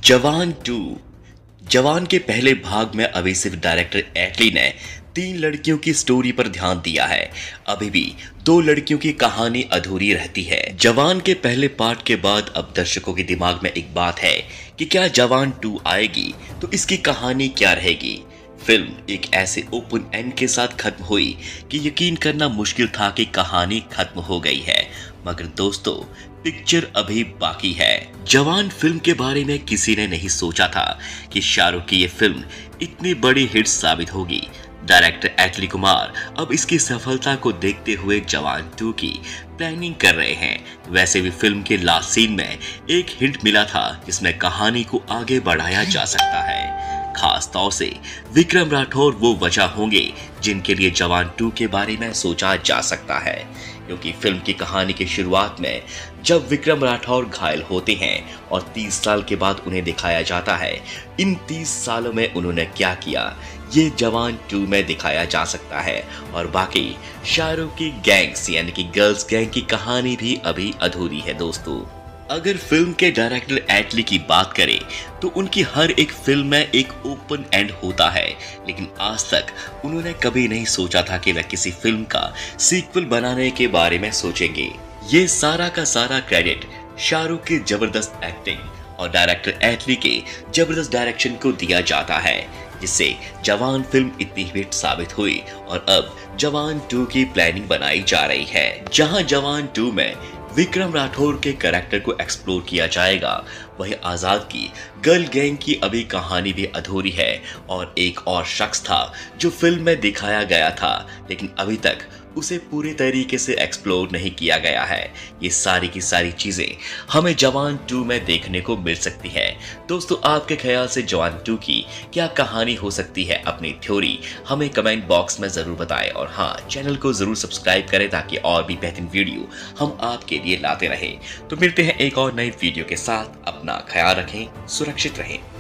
जवान 2। जवान के पहले भाग में अभी सिर्फ डायरेक्टर एटली ने 3 लड़कियों की स्टोरी पर ध्यान दिया है। अभी भी 2 लड़कियों की कहानी अधूरी रहती है। जवान के पहले पार्ट के बाद अब दर्शकों के दिमाग में एक बात है कि क्या जवान 2 आएगी तो इसकी कहानी क्या रहेगी। फिल्म एक ऐसे ओपन एंड के साथ खत्म हुई कि यकीन करना मुश्किल था कि कहानी खत्म हो गई है, मगर दोस्तों पिक्चर अभी बाकी है। जवान फिल्म के बारे में किसी ने नहीं सोचा था कि शाहरुख की ये फिल्म इतनी बड़ी हिट साबित होगी। डायरेक्टर एटली कुमार अब इसकी सफलता को देखते हुए जवान 2 की प्लानिंग कर रहे हैं। वैसे भी फिल्म के लास्ट सीन में एक हिंट मिला था जिसमें कहानी को आगे बढ़ाया जा सकता है। खास तौर से विक्रम राठौर वो वजह होंगे जिनके लिए जवान 2 के बारे में सोचा जा सकता है, क्योंकि फिल्म की कहानी की शुरुआत में जब विक्रम राठौर घायल होते हैं और 30 साल के बाद उन्हें दिखाया जाता है, इन 30 सालों में उन्होंने क्या किया ये जवान 2 में दिखाया जा सकता है। और बाकी शाहरुख की गैंग्स यानी कि गर्ल्स गैंग की कहानी भी अभी अधूरी है। दोस्तों अगर फिल्म के डायरेक्टर एटली की बात करें तो उनकी हर एक फिल्म में एक ओपन एंड होता है, लेकिन आज तक उन्होंने कभी नहीं सोचा था कि वह किसी फिल्म का सीक्वल बनाने के बारे में सोचेंगे। ये सारा का सारा क्रेडिट शाहरुख की जबरदस्त एक्टिंग और डायरेक्टर एटली के जबरदस्त डायरेक्शन को दिया जाता है, जिससे जवान फिल्म इतनी हिट साबित हुई और अब जवान 2 की प्लानिंग बनाई जा रही है, जहां जवान 2 में विक्रम राठौर के कैरेक्टर को एक्सप्लोर किया जाएगा। वही आजाद की गर्ल गैंग की अभी कहानी भी अधूरी है और एक और शख्स था जो फिल्म में दिखाया गया था, लेकिन अभी तक उसे पूरे तरीके से एक्सप्लोर नहीं किया गया है। ये सारी की सारी चीजें हमें जवान 2 में देखने को मिल सकती है। दोस्तों आपके ख्याल से जवान 2 की क्या कहानी हो सकती है, अपनी थ्योरी हमें कमेंट बॉक्स में जरूर बताएं और हाँ, चैनल को जरूर सब्सक्राइब करें ताकि और भी बेहतरीन वीडियो हम आपके लिए लाते रहें। तो मिलते हैं एक और नई वीडियो के साथ। अपना ख्याल रखें, सुरक्षित रहें।